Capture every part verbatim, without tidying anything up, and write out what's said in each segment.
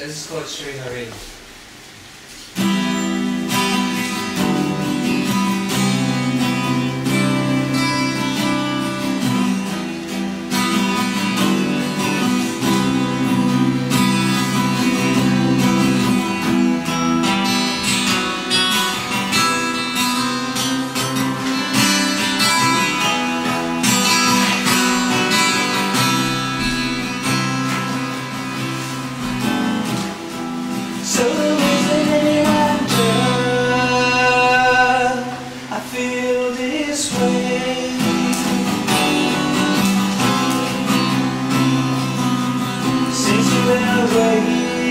This is called Shree Hari. So easily wonder, I feel this way. Since you went away,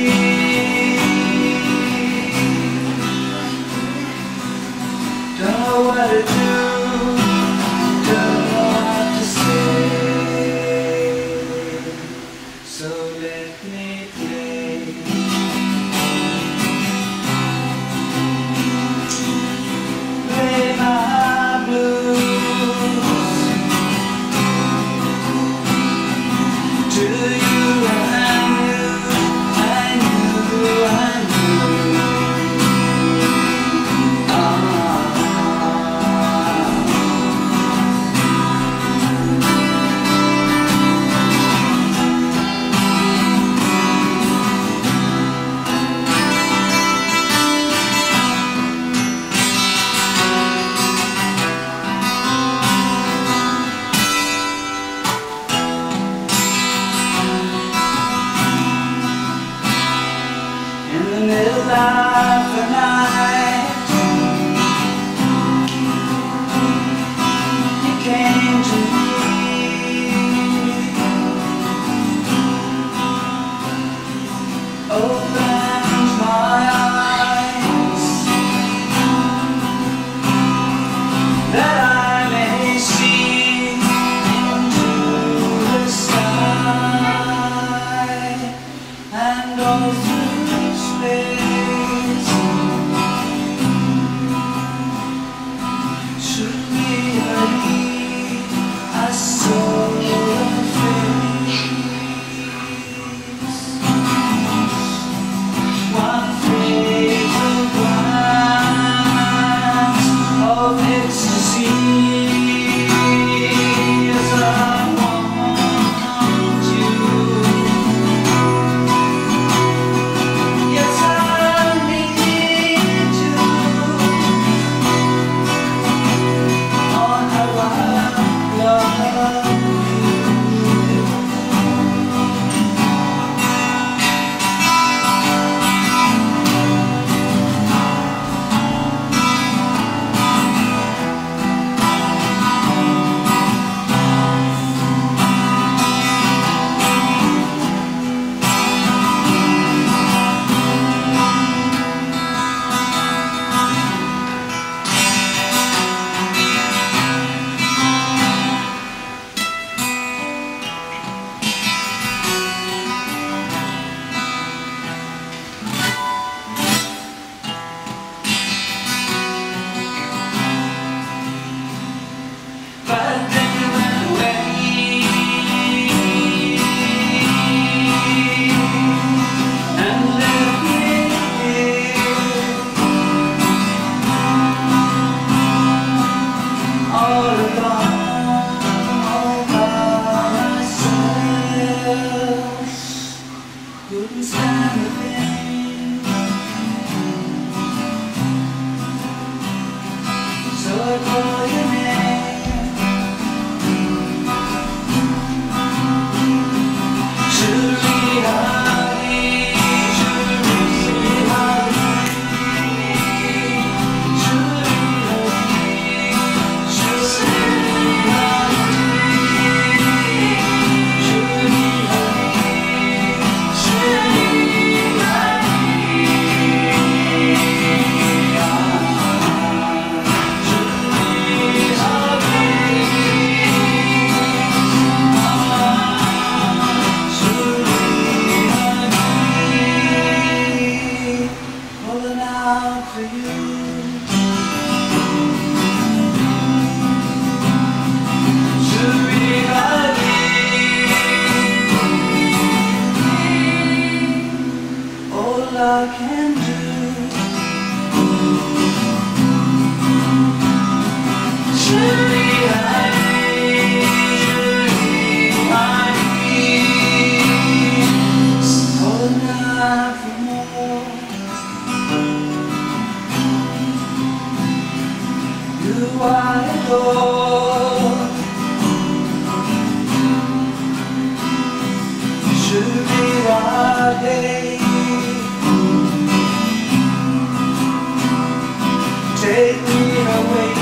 don't know what to do, don't know what to say. So let me play. Play my blues to you, I knew, I knew, I knew. Ah. In the middle of the night, you came to me, opened my eyes, that I may see into the sky and all through space. Shree Hari, I saw your face. One fatal glance of ecstasy, as I want you. Yes, I need you. Oh, how I love you. But then you went away and left me here, all alone, all by myself. Couldn't stand the pain, so I called your name. Shree Hari, Shree Hari, Shree Hari, Shree Hari, Shree Hari, Shree Hari. I can do. Shree Hari, Shree Hari, all night for more. You I adore. Shree Hari, take me away.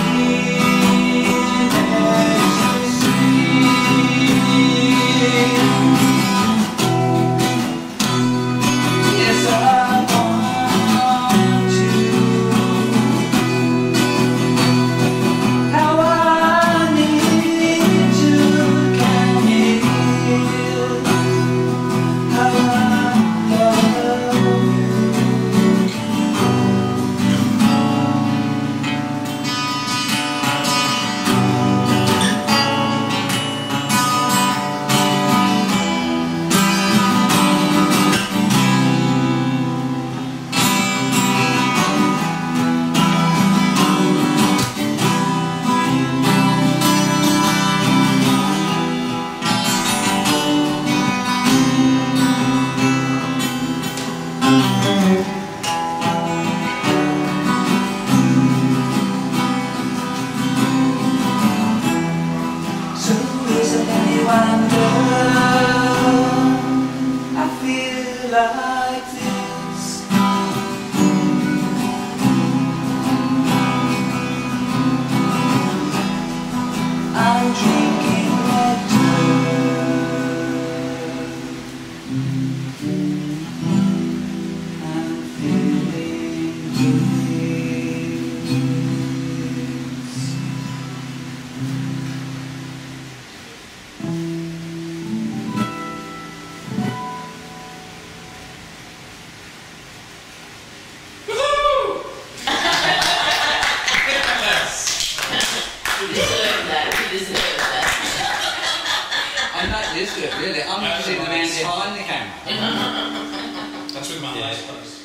I feel like this. I'm drinking water. I'm feeling this. I'm not used to it really. I'm usually the man behind the camera. That's with my eyes closed.